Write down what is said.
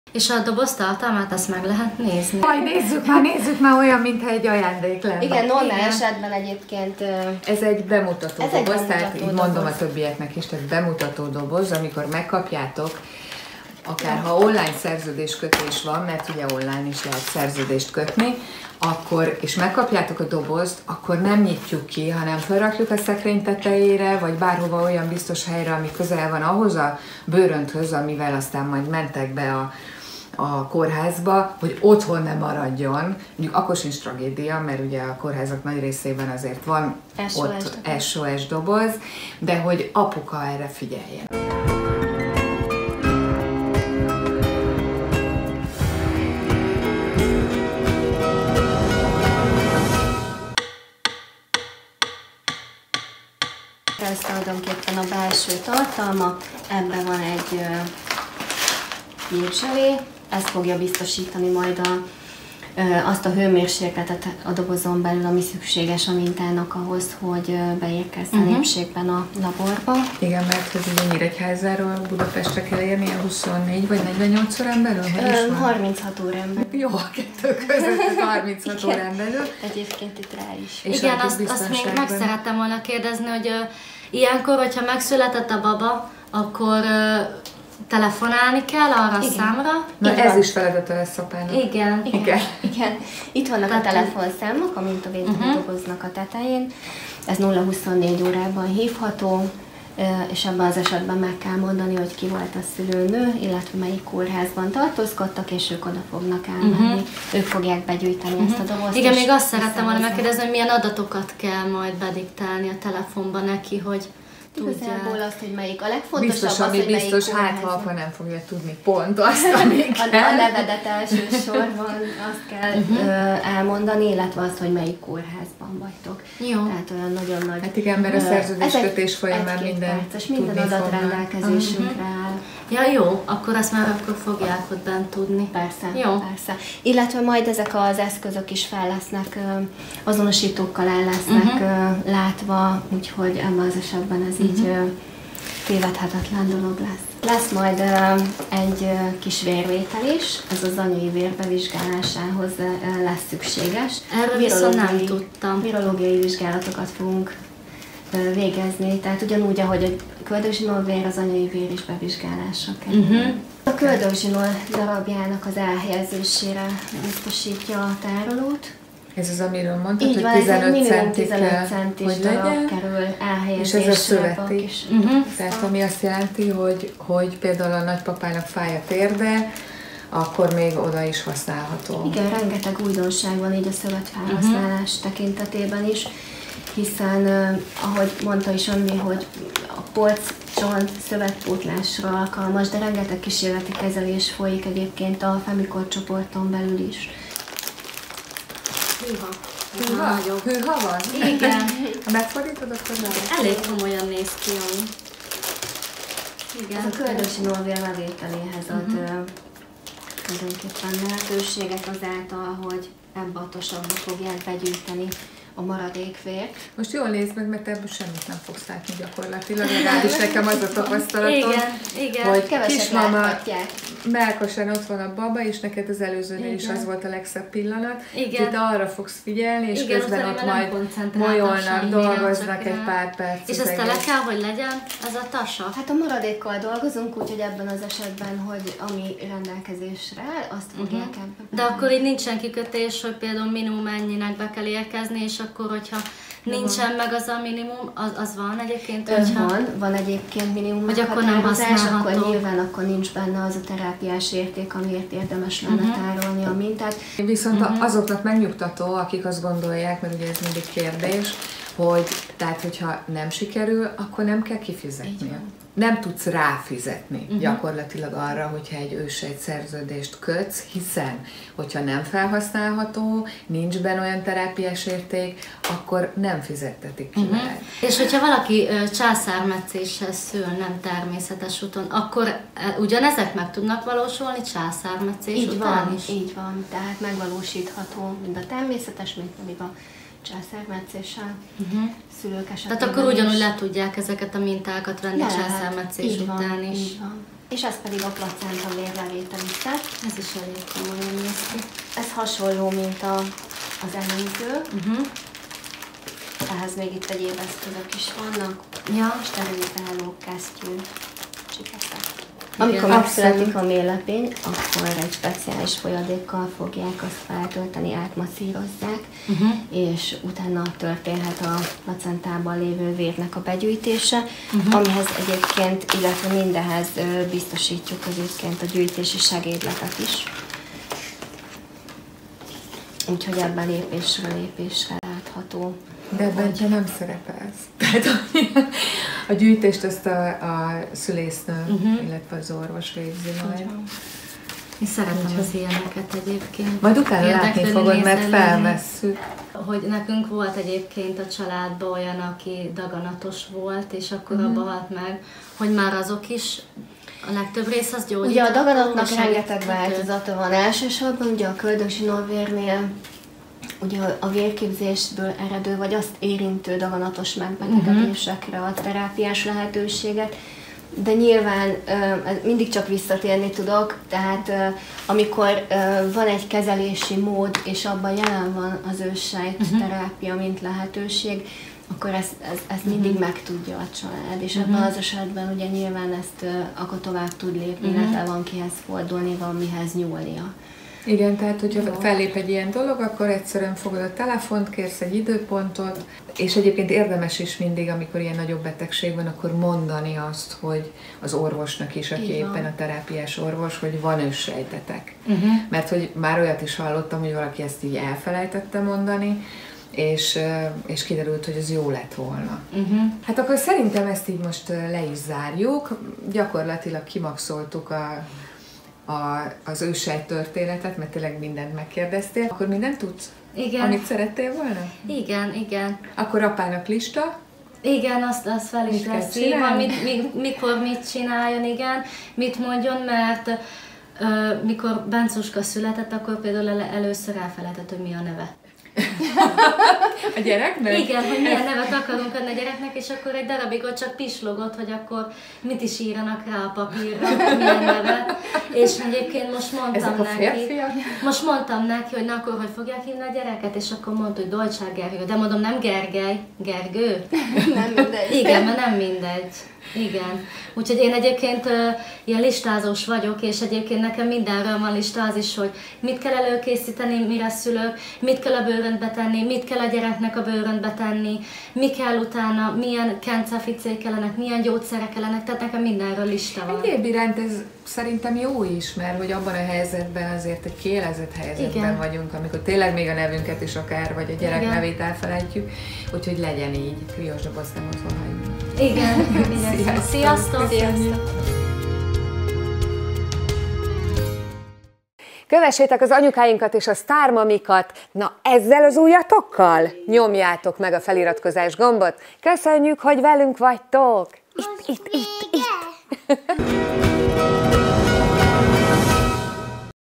És a doboz tartalmát azt meg lehet nézni? Majd nézzük már olyan, mintha egy ajándék lenne. Igen, normál esetben egyébként... Ez egy bemutató doboz, tehát így mondom a többieknek is, tehát bemutató doboz, amikor megkapjátok, akár ha online szerződéskötés van, mert ugye online is lehet szerződést kötni, akkor, és megkapjátok a dobozt, akkor nem nyitjuk ki, hanem felrakjuk a szekrény tetejére, vagy bárhova olyan biztos helyre, ami közel van ahhoz a bőrönthöz, amivel aztán majd mentek be a kórházba, hogy otthon ne maradjon. Mondjuk akkor sincs tragédia, mert ugye a kórházak nagy részében azért van ott SOS doboz, de hogy apuka erre figyeljen. Ez tulajdonképpen a belső tartalma, ebben van egy jégzselé, ez fogja biztosítani majd azt a hőmérsékletet a dobozon belül, ami szükséges a mintának ahhoz, hogy beérkezzen épségben a laborba. Igen, mert hogy ugye Nyíregyházáról Budapestre kell érni a 24 vagy 48 órán belül? 36 órán belül. Jó, a kettő között 36 órán belül. Egyébként itt rá is. És igen, azt még meg szerettem volna kérdezni, hogy ilyenkor, hogyha megszületett a baba, akkor telefonálni kell arra a számra. Na ez is feladata lesz apának. Igen. Itt vannak a telefonszámok, a mintavédő doboznak a tetején. Ez 0-24 órában hívható, és ebben az esetben meg kell mondani, hogy ki volt a szülőnő, illetve melyik kórházban tartózkodtak, és ők oda fognak elmenni. Ők fogják begyűjteni ezt a dobozt. Igen, még azt szerettem volna megkérdezni, hogy milyen adatokat kell majd bediktálni a telefonba neki, hogy igazából azt, hogy melyik a legfontosabb, biztos, az, hogy biztos, hát ha apa nem fogja tudni pont azt, ami a nevedet elsősorban azt kell elmondani, illetve azt, hogy melyik kórházban vagytok. Jó. Tehát olyan nagyon nagy... Hát igen, mert a szerződéskötés folyamán minden adat rendelkezésünkre áll. Ja, jó, akkor azt már akkor fogják ott bent tudni. Persze, jó. Persze. Illetve majd ezek az eszközök is fel lesznek, azonosítókkal el lesznek látva, úgyhogy ebben az esetben ez így tévedhetetlen dolog lesz. Lesz majd egy kis vérvétel is, ez az anyai vér bevizsgálásához lesz szükséges. Erről viszont nem tudtam. Virológiai vizsgálatokat fogunk végezni, tehát ugyanúgy, ahogy a köldögzsinór vér, az anyai vér is bevizsgálásra kerül. A köldögzsinór darabjának az elhelyezésére biztosítja a tárolót. Ez az, amiről mondtad, így hogy 15 centis darab kerül elhelyezésre. És ez a szöveti. Tehát ami azt jelenti, hogy például a nagypapának fáj a térde, akkor még oda is használható. Igen, rengeteg újdonság van így a szövetfelhasználás tekintetében is, hiszen ahogy mondta is Andi, hogy a polccsont szövetpótlásra alkalmas, de rengeteg kísérleti kezelés folyik egyébként a Femikor csoporton belül is. Hűha van? Igen. Ha megfordítod, akkor nem. Elég komolyan néz ki, ami. Igen. Ez a köldögzsinór vér bevételéhez ad tulajdonképpen lehetőséget azáltal, hogy ebbe a tosabba fogják begyűjteni a maradék vért. Most jól nézd meg, mert ebből semmit nem fogsz látni gyakorlatilag, legalábbis nekem az a tapasztalatom, hogy kismama melkosan ott van a baba, és neked az előzőnél is az volt a legszebb pillanat. Úgyhogy te arra fogsz figyelni, és közben ott majd molyolnak, dolgoznak egy pár percig. És ezt le kell, hogy legyen ez a tasa? Hát a maradékkal dolgozunk, úgyhogy ebben az esetben, hogy ami rendelkezésre áll, azt fogják ebben. De akkor így nincsen kikötés, hogy például minimum ennyinek be kell érkezni, és akkor, hogyha nincsen meg az a minimum, az van egyébként? Van egyébként minimum hogy akkor nem használható. Akkor nyilván akkor nincs benne az a terápiás érték, amiért érdemes lenne tárolni a mintát. Viszont azoknak megnyugtató, akik azt gondolják, mert ugye ez mindig kérdés, hogy tehát, hogyha nem sikerül, akkor nem kell kifizetni. Nem tudsz ráfizetni gyakorlatilag arra, hogyha egy ősejt szerződést kötsz, hiszen hogyha nem felhasználható, nincs benne olyan terápiás érték, akkor nem fizettetik ki veled. És hogyha valaki császármetszéssel szül, nem természetes úton, akkor ugyanezek meg tudnak valósulni császármetszés után is? Így van, tehát megvalósítható mind a természetes, mint pedig a császármetszéssel szülők esetében. Tehát akkor ugyanúgy le tudják ezeket a mintákat venni császármetszés után is. Így van. és ez pedig a placenta vérlevételi szett. Ez is elég komolyan néz ki. Ez hasonló, mint az előző. Ehhez még itt egyéb eszközök is vannak. Ja. Sterilizáló kesztyű, csipeszek. Amikor megszületik a méhlepény, akkor egy speciális folyadékkal fogják azt feltölteni, átmasszírozzák, és utána történhet a placentában lévő vérnek a begyűjtése, amihez egyébként, illetve mindehez biztosítjuk egyébként a gyűjtési segédletet is. Úgyhogy ebben lépésről lépésre látható. De ebben te nem szerepelsz. Tehát a gyűjtést ezt a szülésznő, illetve az orvos végzi majd. Én szeretem az ilyeneket egyébként. Majd utána látni fogod, mert felvesszük. Hogy nekünk volt egyébként a családban olyan, aki daganatos volt, és akkor abba halt meg, hogy már azok is, a legtöbb rész az gyógyítható. Ugye a daganatnak rengeteg változata van elsősorban, ugye a köldögzsinórvérnél, ugye a vérképzésből eredő, vagy azt érintő daganatos megbetegedésekre ad terápiás lehetőséget, de nyilván mindig csak visszatérni tudok, tehát amikor van egy kezelési mód, és abban jelen van az őssejt terápia, mint lehetőség, akkor ezt mindig megtudja a család, és ebben az esetben ugye nyilván ezt akkor tovább tud lépni, illetve van kihez fordulni, van mihez nyúlnia. Igen, tehát hogyha fellép egy ilyen dolog, akkor egyszerűen fogod a telefont, kérsz egy időpontot, és egyébként érdemes is mindig, amikor ilyen nagyobb betegség van, akkor mondani azt, hogy az orvosnak is, aki éppen a terápiás orvos, hogy van őssejtetek. Mert hogy már olyat is hallottam, hogy valaki ezt így elfelejtette mondani, és kiderült, hogy ez jó lett volna. Hát akkor szerintem ezt így most le is zárjuk. Gyakorlatilag kimaxoltuk az őssejt történetet, mert tényleg mindent megkérdeztél. Akkor mindent tudsz? Igen. Amit szerettél volna? Igen. Akkor apának lista? Igen, azt fel is lesz írva, mikor mit csináljon, igen, mit mondjon, mert mikor Bencuska született, akkor például először elfelejtett, hogy mi a neve. A gyereknek? Igen, hogy milyen nevet akarunk adni a gyereknek, és akkor egy darabig ott csak pislogott, hogy akkor mit is írjanak rá a papírra, milyen nevet. És egyébként most mondtam neki, hogy na akkor hogy fogják hívni a gyereket, és akkor mondta, hogy Dolcsák Gergő, de mondom, nem Gergely, Gergő? Nem mindegy. Igen, mert nem mindegy. Igen. Úgyhogy én egyébként ilyen listázós vagyok, és egyébként nekem mindenről van lista, az is, hogy mit kell előkészíteni, mire szülök, mit kell a bőröntbe tenni, mit kell a gyereknek a bőröntbe tenni, mi kell utána, milyen kenceficék kellenek, milyen gyógyszerek kellenek, tehát nekem mindenről lista van. Egyéb iránt ez szerintem jó is, mert hogy abban a helyzetben azért egy kiélezett helyzetben vagyunk, amikor tényleg még a nevünket is akár, vagy a gyerek nevét elfelejtjük, úgyhogy legyen így. Kriós dobozt nem otthon hagyni. Igen. Sziasztok! Kövessétek az anyukáinkat és a sztármamikat, na ezzel az ujjatokkal nyomjátok meg a feliratkozás gombot. Köszönjük, hogy velünk vagytok! Itt.